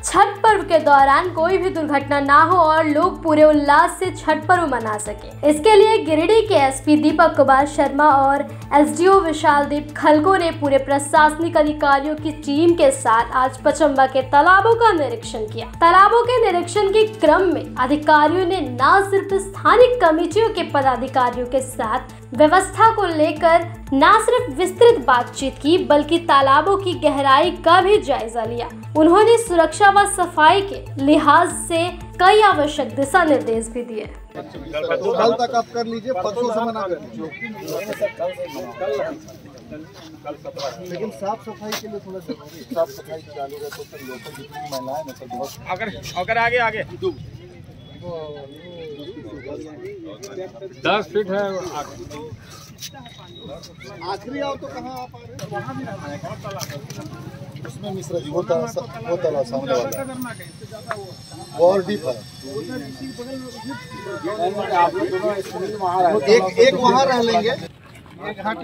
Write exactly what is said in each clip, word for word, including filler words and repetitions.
छठ पर्व के दौरान कोई भी दुर्घटना ना हो और लोग पूरे उल्लास से छठ पर्व मना सके। इसके लिए गिरिडीह के एसपी दीपक कुमार शर्मा और एसडीओ विशालदीप खलको ने पूरे प्रशासनिक अधिकारियों की टीम के साथ आज पचम्बा के तालाबों का निरीक्षण किया। तालाबों के निरीक्षण के क्रम में अधिकारियों ने न सिर्फ स्थानीय कमेटियों के पदाधिकारियों के साथ व्यवस्था को लेकर न सिर्फ विस्तृत बातचीत की बल्कि तालाबों की गहराई का भी जायजा लिया। उन्होंने सुरक्षा व सफाई के लिहाज से कई आवश्यक दिशा निर्देश भी दिए। कल तक आप कर लीजिए, परसों से मना कर लीजिए, लेकिन साफ सफाई के लिए थोड़ा साफ सफाई चालू रहे तो फिर लोगों जितनी महिलाएं ना सब बहुत अगर अगर आगे आगे दस फीट है आखिरी आओ तो कहाँ आप आ रहे हैं? उसमें मिश्रा जी वो तालाब वो तालाब सामने वाला वो और डीप है। एक एक वहाँ रह लेंगे, एक हाँ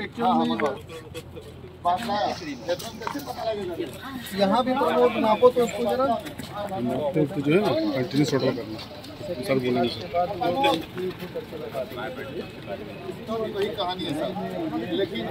यहाँ भी प्रमोद नापो तो उसको जरा तो जो है ना कंटिन्यूस ऑर्डर करना सर बोलेंगे वही कहानी है सर, लेकिन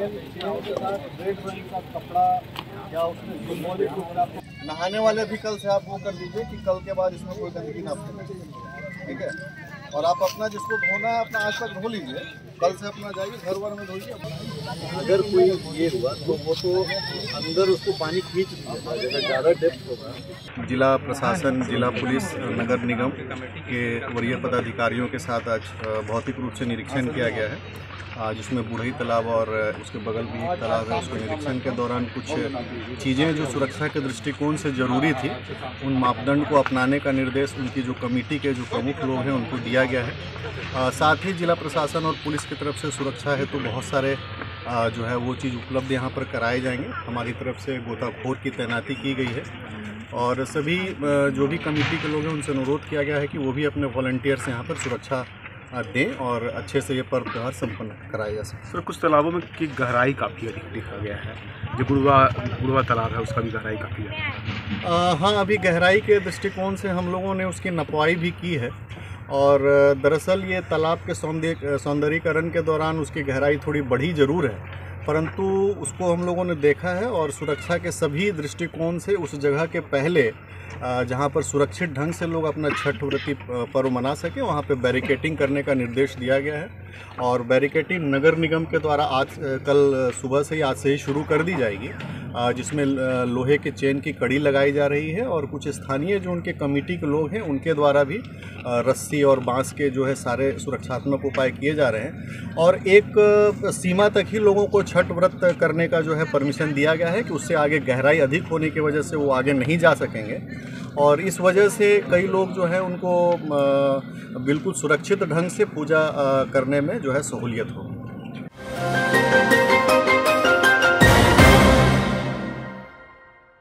कपड़ा या उसमें नहाने वाले भी कल से आप वो कर लीजिए कि कल के बाद इसमें कोई गंदगी ना फैले, ठीक है। और आप अपना जिसको धोना है अपना आज तक धो लीजिए, कल से अपना जाइए घर वर में धोइए। अगर कोई ये हुआ तो वो तो अंदर उसको पानी खींच लीजिएगा, जगह ज़्यादा डेप्थ होगा। जिला प्रशासन, जिला पुलिस, नगर निगम के वरीय पदाधिकारियों के साथ आज भौतिक रूप से निरीक्षण किया गया है, जिसमें बूढ़ई तालाब और उसके बगल भी एक तालाब है। उसके निरीक्षण के दौरान कुछ चीज़ें जो सुरक्षा के दृष्टिकोण से ज़रूरी थी उन मापदंड को अपनाने का निर्देश उनकी जो कमेटी के जो प्रमुख लोग हैं उनको दिया गया है। आ, साथ ही जिला प्रशासन और पुलिस की तरफ से सुरक्षा है तो बहुत सारे आ, जो है वो चीज़ उपलब्ध यहाँ पर कराए जाएंगे। हमारी तरफ से गोताखोर की तैनाती की गई है और सभी जो भी कमेटी के लोग हैं उनसे अनुरोध किया गया है कि वो भी अपने वॉलंटियर्स यहाँ पर सुरक्षा दें और अच्छे से ये पर्व त्यौहार संपन्न कराया जा सके। सर कुछ तालाबों में की गहराई काफ़ी अधिक दिखा गया है, जो बुढ़वा बुढ़वा तालाब है उसका भी गहराई काफ़ी है। हाँ, अभी गहराई के दृष्टिकोण से हम लोगों ने उसकी नपवाई भी की है और दरअसल ये तालाब के सौंदर्य सौंदर्यीकरण के दौरान उसकी गहराई थोड़ी बढ़ी ज़रूर है, परंतु उसको हम लोगों ने देखा है और सुरक्षा के सभी दृष्टिकोण से उस जगह के पहले जहां पर सुरक्षित ढंग से लोग अपना छठ व्रती पर्व मना सके वहां पे बैरिकेटिंग करने का निर्देश दिया गया है और बैरिकेटिंग नगर निगम के द्वारा आज कल सुबह से ही आज से ही शुरू कर दी जाएगी, जिसमें लोहे के चेन की कड़ी लगाई जा रही है और कुछ स्थानीय जो उनके कमेटी के लोग हैं उनके द्वारा भी रस्सी और बांस के जो है सारे सुरक्षात्मक उपाय किए जा रहे हैं और एक सीमा तक ही लोगों को छठ व्रत करने का जो है परमिशन दिया गया है कि उससे आगे गहराई अधिक होने की वजह से वो आगे नहीं जा सकेंगे और इस वजह से कई लोग जो है उनको बिल्कुल सुरक्षित ढंग से पूजा करने में जो है सहूलियत हो।